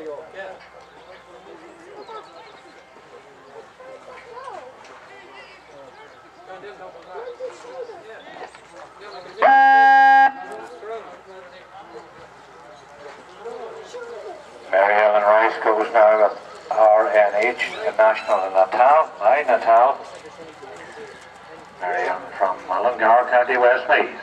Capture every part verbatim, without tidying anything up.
Mary Ellen Rice goes now with R N H National Natal, my Natal. Mary Ellen from Mullingar, County Westmeath.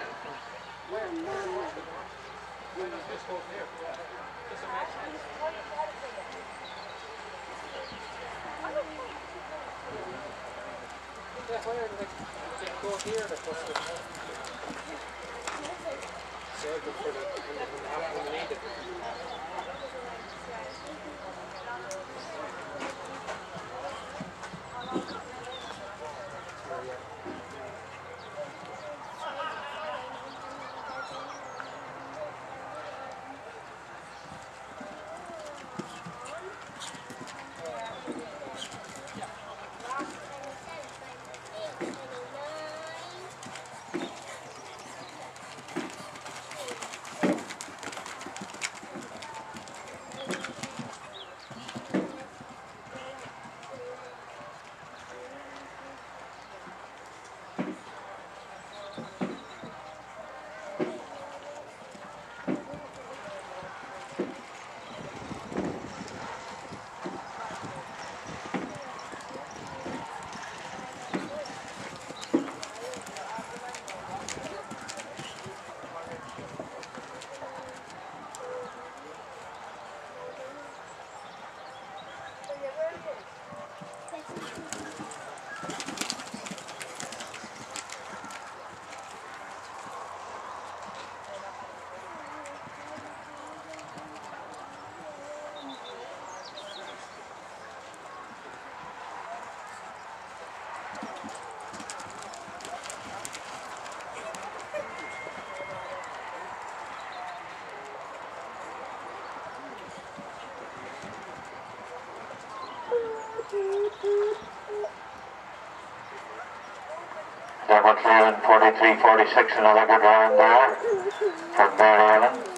Number two and forty-three forty-six, another good round there for Mary Ellen.